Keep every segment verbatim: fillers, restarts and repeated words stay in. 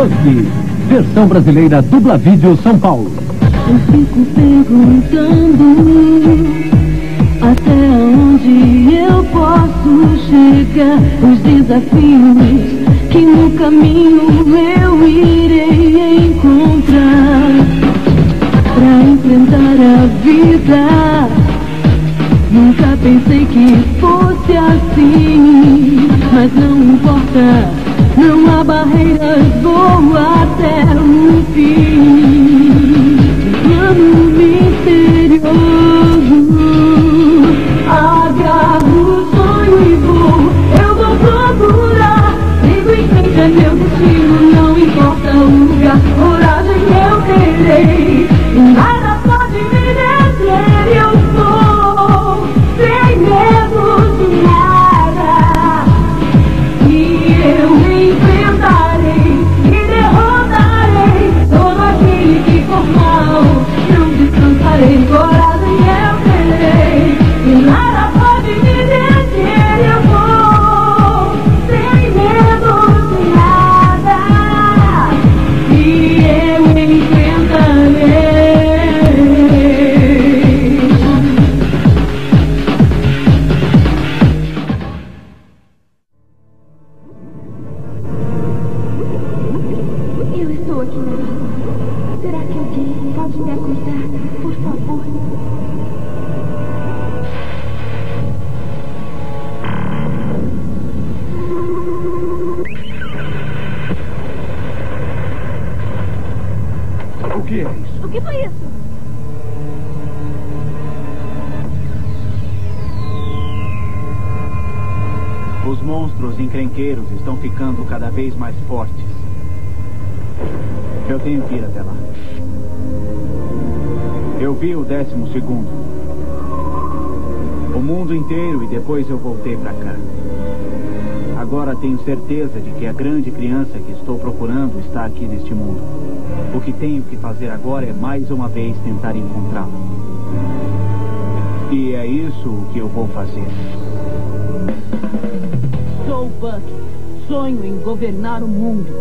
Buck, versão brasileira Dubla Vídeo São Paulo. Eu fico perguntando até onde eu posso chegar, os desafios que no caminho eu irei encontrar pra enfrentar a vida. Nunca pensei que fosse assim, mas não importa, não há barreiras, vou até o fim. Plano misterioso, agarro o sonho e vou, eu vou procurar. Sigo em frente, é meu destino, não importa o lugar, coragem eu terei, e nada pode me deter, eu sou sem medo de nada, e eu enfrentarei e derrotarei todo aquele que for mal, não descansarei, coragem eu terei, e nada pode me deter, eu vou sem medo de nada, e eu enfrentarei. Eu estou aqui na vida. Será que alguém pode me acordar, por favor? O que é isso? O que foi isso? Os monstros encrenqueiros estão ficando cada vez mais fortes. Eu tenho que ir até lá. Eu vi o décimo segundo. O mundo inteiro, e depois eu voltei pra cá. Agora tenho certeza de que a grande criança que estou procurando está aqui neste mundo. O que tenho que fazer agora é mais uma vez tentar encontrá-la. E é isso o que eu vou fazer. Sou Buck. Sonho em governar o mundo.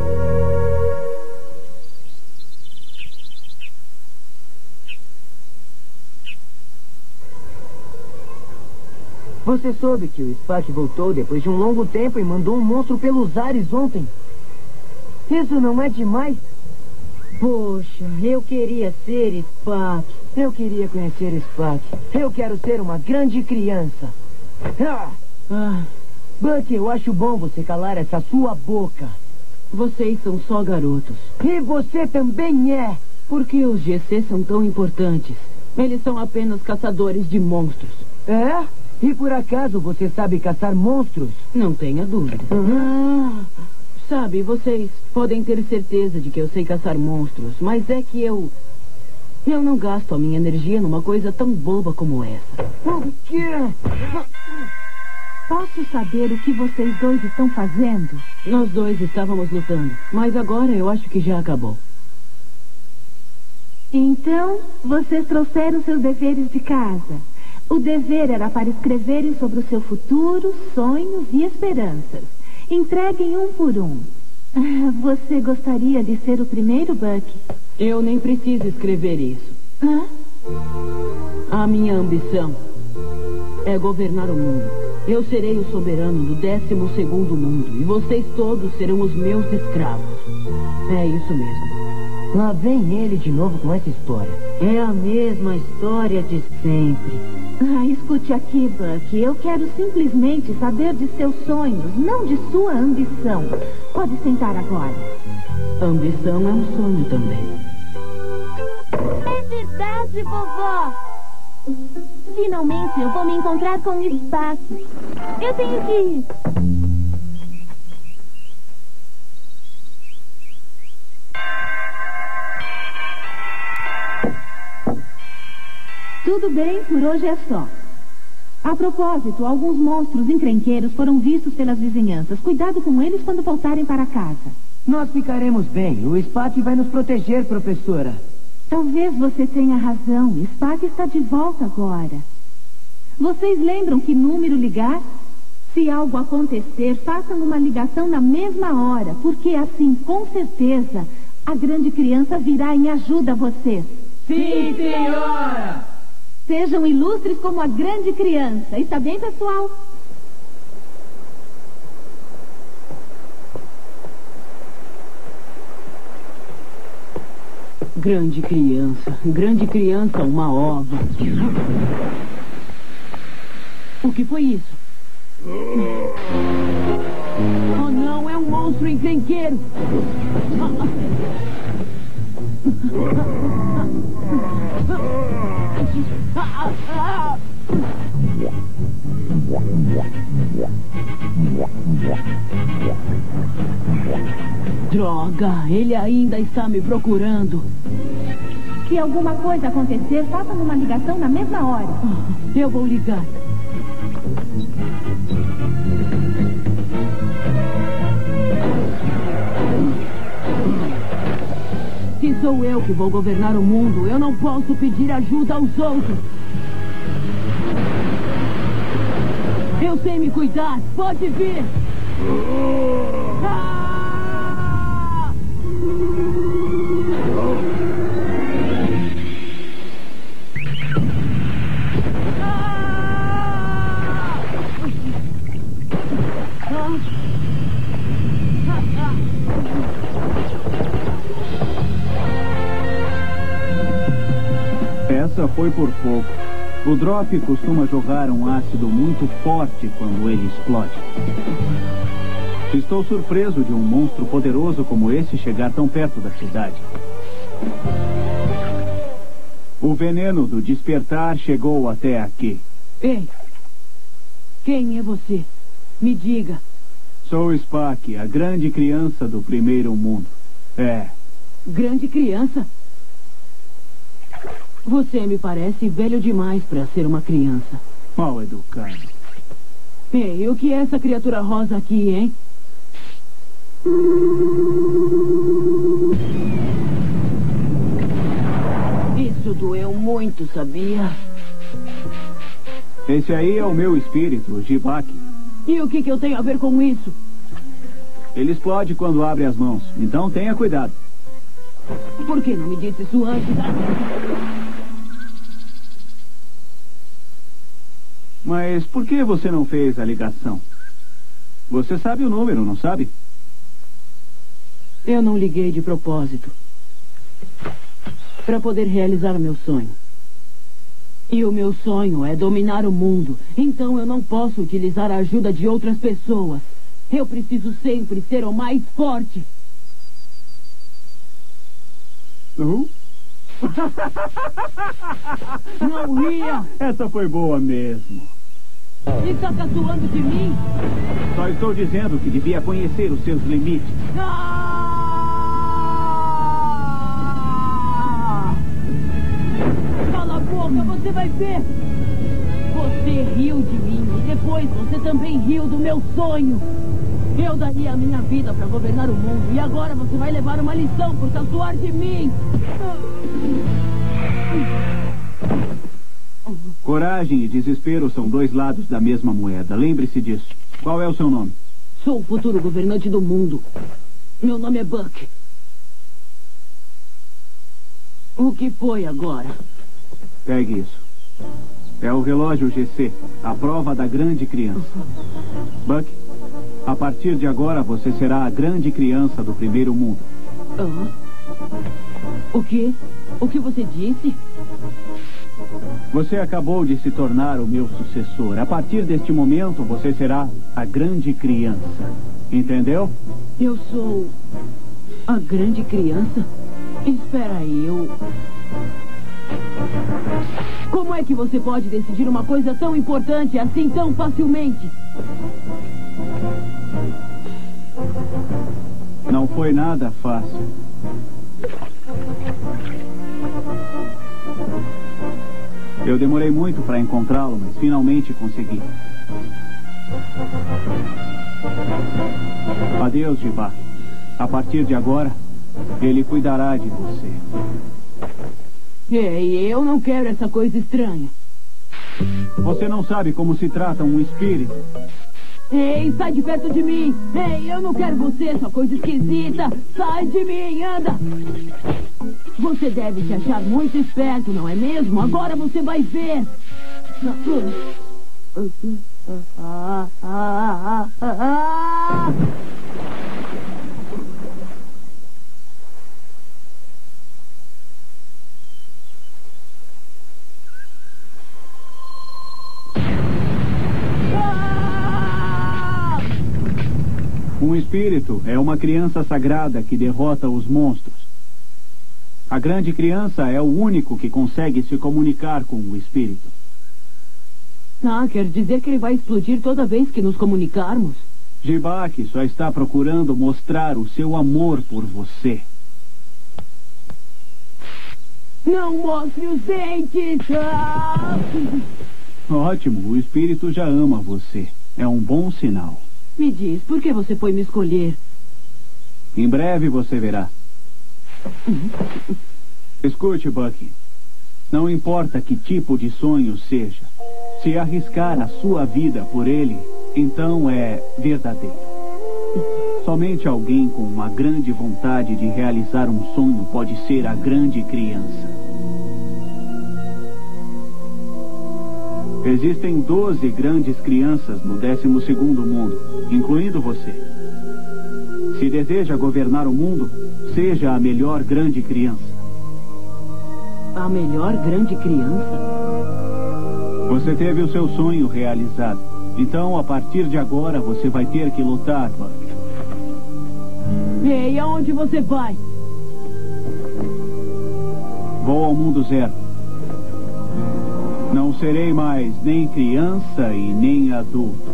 Você soube que o Spock voltou depois de um longo tempo e mandou um monstro pelos ares ontem? Isso não é demais? Poxa, eu queria ser Spock. Eu queria conhecer Spock. Eu quero ser uma grande criança. Ah! Ah, Buck, eu acho bom você calar essa sua boca. vocês são só garotos. E você também é. Por que os G C são tão importantes? Eles são apenas caçadores de monstros. É? E por acaso você sabe caçar monstros? Não tenha dúvida. Uhum. Ah, sabe, vocês podem ter certeza de que eu sei caçar monstros, mas é que eu... Eu não gasto a minha energia numa coisa tão boba como essa. O quê? Posso saber o que vocês dois estão fazendo? Nós dois estávamos lutando, mas agora eu acho que já acabou. Então, vocês trouxeram seus deveres de casa. O dever era para escreverem sobre o seu futuro, sonhos e esperanças. Entreguem um por um. Ah, você gostaria de ser o primeiro, Buck? Eu nem preciso escrever isso. Hã? A minha ambição é governar o mundo. Eu serei o soberano do décimo segundo mundo e vocês todos serão os meus escravos. É isso mesmo. Lá vem ele de novo com essa história. É a mesma história de sempre. Ah, escute aqui, Buck. Eu quero simplesmente saber de seus sonhos, não de sua ambição. Pode sentar agora. Ambição é um sonho também. É verdade, vovó. Finalmente eu vou me encontrar com o Spock. Eu tenho que ir. Tudo bem, por hoje é só. A propósito, alguns monstros encrenqueiros foram vistos pelas vizinhanças. Cuidado com eles quando voltarem para casa. Nós ficaremos bem. O Spock vai nos proteger, professora. Talvez você tenha razão. Spock está de volta agora. Vocês lembram que número ligar? Se algo acontecer, façam uma ligação na mesma hora, porque assim, com certeza, a grande criança virá em ajuda a vocês. Sim, senhora! Sejam ilustres como a grande criança. Está bem, pessoal? Grande criança. Grande criança, uma ova. O que foi isso? Oh, não, é um monstro encrenqueiro. Droga, ele ainda está me procurando. Se alguma coisa acontecer, façam uma ligação na mesma hora. Eu vou ligar. Se sou eu que vou governar o mundo, eu não posso pedir ajuda aos outros. Eu sei me cuidar. Pode vir. Ah! Essa foi por pouco. O drop costuma jogar um ácido muito forte quando ele explode. Estou surpreso de um monstro poderoso como esse chegar tão perto da cidade. O veneno do despertar chegou até aqui. Ei, quem é você? Me diga. Sou Spock, a grande criança do primeiro mundo. É. Grande criança? Você me parece velho demais para ser uma criança. Mal educado. Ei, o que é essa criatura rosa aqui, hein? Isso doeu muito, sabia? Esse aí é o meu espírito, o Jibak. E o que, que eu tenho a ver com isso? Ele explode quando abre as mãos, então tenha cuidado. Por que não me disse isso antes? Mas por que você não fez a ligação? Você sabe o número, não sabe? Eu não liguei de propósito. Para poder realizar o meu sonho. E o meu sonho é dominar o mundo. Então eu não posso utilizar a ajuda de outras pessoas. Eu preciso sempre ser o mais forte. Uhum. Não ria! Essa foi boa mesmo. Está caçoando de mim? Só estou dizendo que devia conhecer os seus limites. Ah! Cala a boca, você vai ver! Você riu de mim e depois você também riu do meu sonho. Eu daria a minha vida para governar o mundo e agora você vai levar uma lição por caçoar de mim. Coragem e desespero são dois lados da mesma moeda. Lembre-se disso. Qual é o seu nome? Sou o futuro governante do mundo. Meu nome é Buck. O que foi agora? Pegue isso. É o relógio G C, a prova da grande criança. Buck, a partir de agora você será a grande criança do primeiro mundo. Ah? O quê? O que você disse? Você acabou de se tornar o meu sucessor. A partir deste momento, você será a grande criança. Entendeu? Eu sou a grande criança? Espera aí, eu... Como é que você pode decidir uma coisa tão importante assim tão facilmente? Não foi nada fácil. Eu demorei muito para encontrá-lo, mas finalmente consegui. Adeus, Jibá. A partir de agora, ele cuidará de você. Ei, eu não quero essa coisa estranha. Você não sabe como se trata um espírito. Ei, sai de perto de mim! Ei, eu não quero você, sua coisa esquisita! Sai de mim, anda! Você deve se achar muito esperto, não é mesmo? Agora você vai ver! Ah, ah, ah, ah, ah. Um espírito é uma criança sagrada que derrota os monstros. A grande criança é o único que consegue se comunicar com o espírito. Ah, quer dizer que ele vai explodir toda vez que nos comunicarmos? Jibak só está procurando mostrar o seu amor por você. Não mostre os dentes! Ah! Ótimo, o espírito já ama você. É um bom sinal. Me diz, por que você foi me escolher? Em breve você verá. Escute, Bucky. Não importa que tipo de sonho seja. Se arriscar a sua vida por ele, então é verdadeiro. Somente alguém com uma grande vontade de realizar um sonho pode ser a grande criança. Existem doze grandes crianças no décimo segundo mundo, incluindo você. Se deseja governar o mundo, seja a melhor grande criança. A melhor grande criança? Você teve o seu sonho realizado. Então, a partir de agora, você vai ter que lutar, Buck. Ei, aonde você vai? Vou ao mundo zero. Não serei mais nem criança e nem adulto.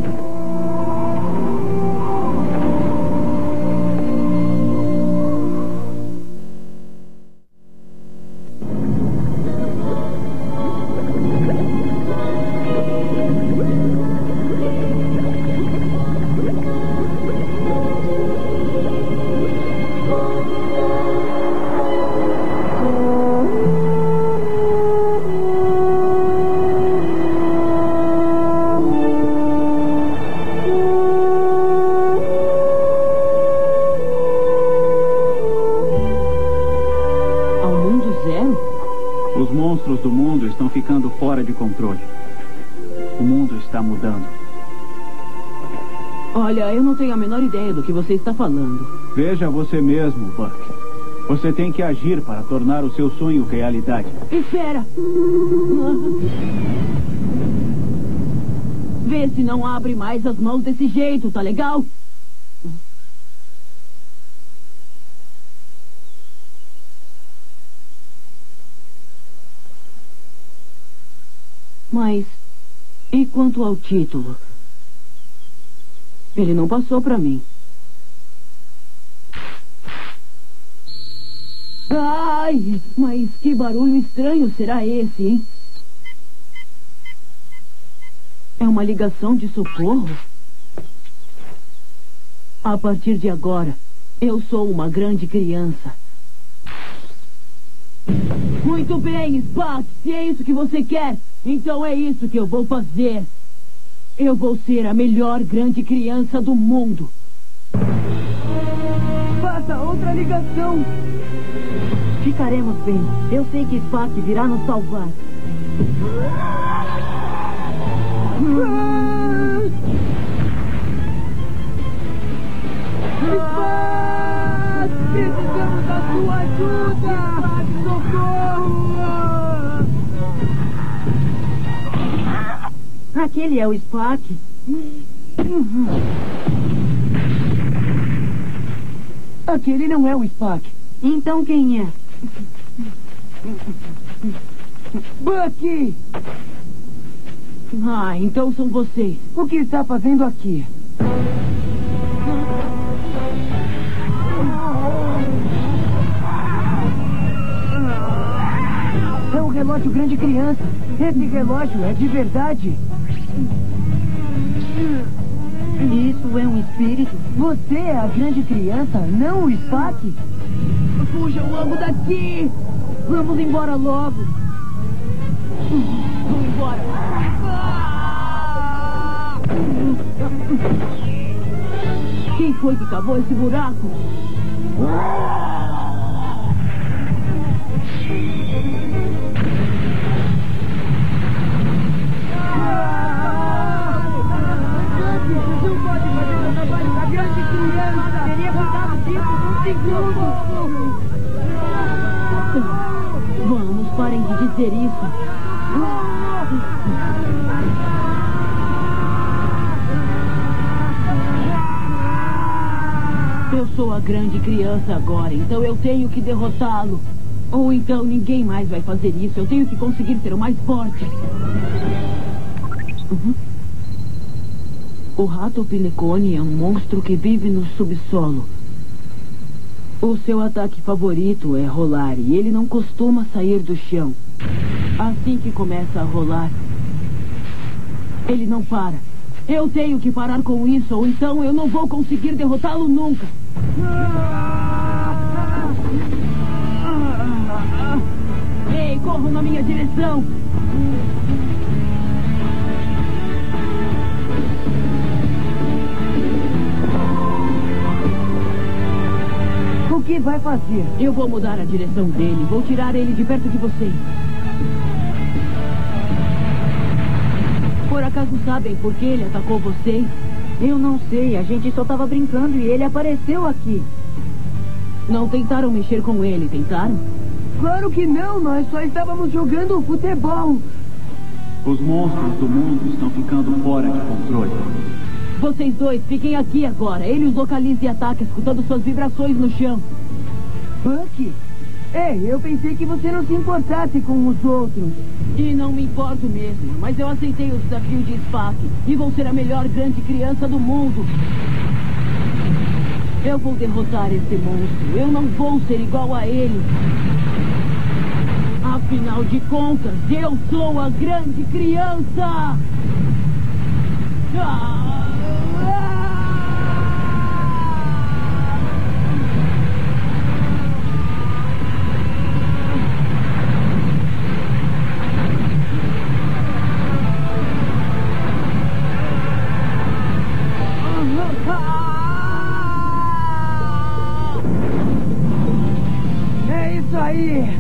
Os monstros do mundo estão ficando fora de controle. O mundo está mudando. Olha, eu não tenho a menor ideia do que você está falando. Veja você mesmo, Buck. Você tem que agir para tornar o seu sonho realidade. Espera! Vê se não abre mais as mãos desse jeito, tá legal? Mas, e quanto ao título? Ele não passou pra mim. Ai, mas que barulho estranho será esse, hein? É uma ligação de socorro? A partir de agora, eu sou uma grande criança. Muito bem, Spock, se é isso que você quer, então é isso que eu vou fazer. Eu vou ser a melhor grande criança do mundo. Faça outra ligação. Ficaremos bem. Eu sei que Spock virá nos salvar. Spock! Precisamos da sua ajuda! Spock, socorro! Aquele é o Spock. Aquele não é o Spock. Então quem é? Bucky! Ah, então são vocês. O que está fazendo aqui? É um relógio grande criança. Esse relógio é de verdade. Isso é um espírito? Você é a grande criança, não o Spock? Fujam logo daqui! Vamos embora logo! Vamos embora! Ah! Quem foi que cavou esse buraco? Não pode fazer o trabalho da grande criança. Teria cuidado disso num segundo. Vamos, parem de dizer isso. Eu sou a grande criança agora, então eu tenho que derrotá-lo. Ou então ninguém mais vai fazer isso. Eu tenho que conseguir ser o mais forte. Uhum. O rato Pilecone é um monstro que vive no subsolo. O seu ataque favorito é rolar e ele não costuma sair do chão. Assim que começa a rolar, ele não para. Eu tenho que parar com isso, ou então eu não vou conseguir derrotá-lo nunca. Ei, corram na minha direção! O que vai fazer? Eu vou mudar a direção dele. Vou tirar ele de perto de vocês. Por acaso sabem por que ele atacou vocês? Eu não sei. A gente só estava brincando e ele apareceu aqui. Não tentaram mexer com ele, tentaram? Claro que não. Nós só estávamos jogando futebol. Os monstros do mundo estão ficando fora de controle. Vocês dois, fiquem aqui agora. Ele os localiza e ataca, escutando suas vibrações no chão. Bucky? Ei, eu pensei que você não se importasse com os outros. E não me importo mesmo, mas eu aceitei o desafio de Spock e vou ser a melhor grande criança do mundo. Eu vou derrotar esse monstro. Eu não vou ser igual a ele. Afinal de contas, eu sou a grande criança! Ah! É isso aí!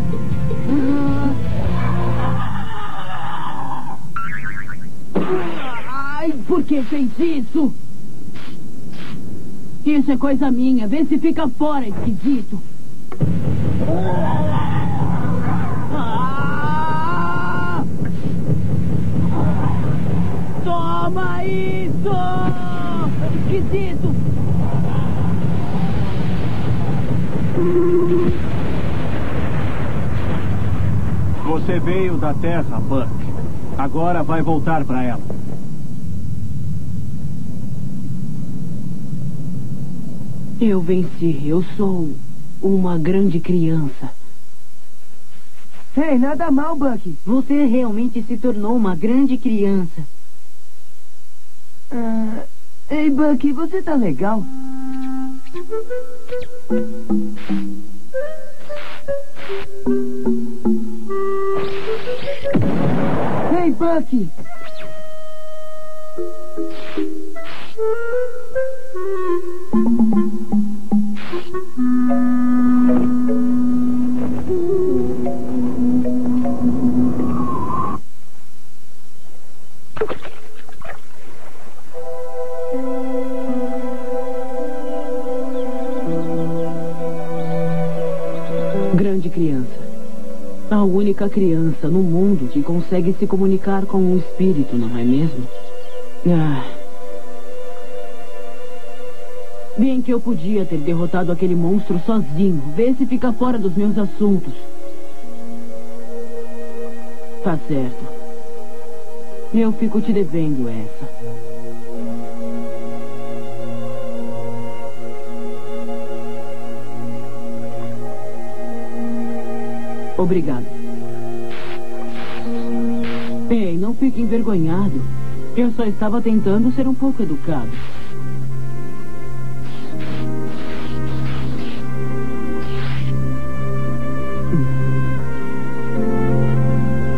Ai, por que fez isso? Isso é coisa minha. Vê se fica fora, esquisito. Ah! Toma isso! Esquisito! Você veio da Terra, Buck. Agora vai voltar para ela. Eu venci. Eu sou uma grande criança. Ei, nada mal, Bucky. Você realmente se tornou uma grande criança. Ah, ei, Bucky, você tá legal? Ei, Bucky! Grande criança. A única criança no mundo que consegue se comunicar com um espírito, não é mesmo? Ah. Bem que eu podia ter derrotado aquele monstro sozinho. Vê se fica fora dos meus assuntos. Tá certo. Eu fico te devendo essa. Obrigado. Ei, não fique envergonhado. Eu só estava tentando ser um pouco educado.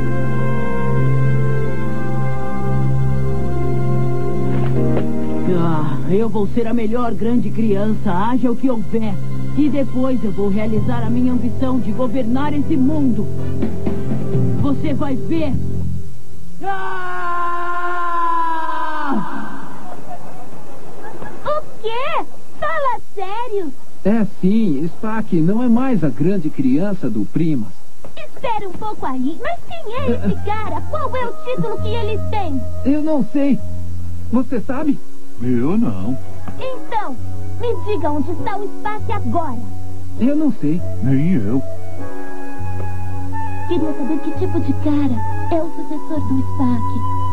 Ah. Eu vou ser a melhor grande criança, haja o que houver. E depois eu vou realizar a minha ambição de governar esse mundo. Você vai ver. Ah! O quê? Fala sério. É sim, Spock não é mais a grande criança do Primas. Espera um pouco aí. Mas quem é esse cara? Qual é o título que ele tem? Eu não sei. Você sabe? Eu não. Então, me diga onde está o Spock agora. Eu não sei. Nem eu. Queria saber que tipo de cara é o sucessor do Spock.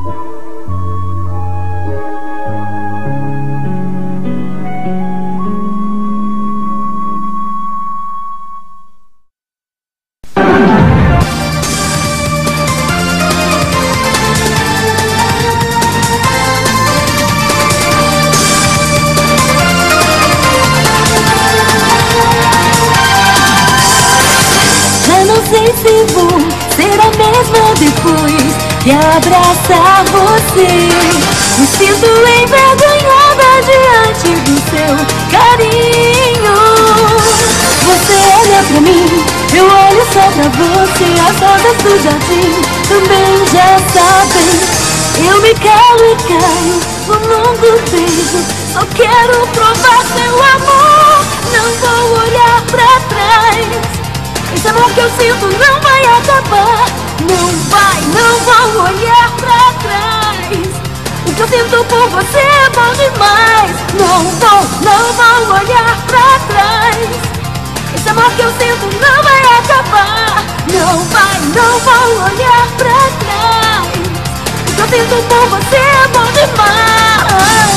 Sei se vou ser a mesma depois que abraçar você. Me sinto envergonhada diante do seu carinho. Você olha pra mim, eu olho só pra você. As rodas do jardim também já sabem. Eu me calo e caio no longo beijo. Só quero provar seu amor. Não vou olhar pra trás. Esse amor que eu sinto não vai acabar. Não vai, não vou olhar pra trás. O que eu sinto por você é bom demais. Não vou, não vou olhar pra trás. Esse amor que eu sinto não vai acabar. Não vai, não vou olhar pra trás. O que eu sinto por você é bom demais.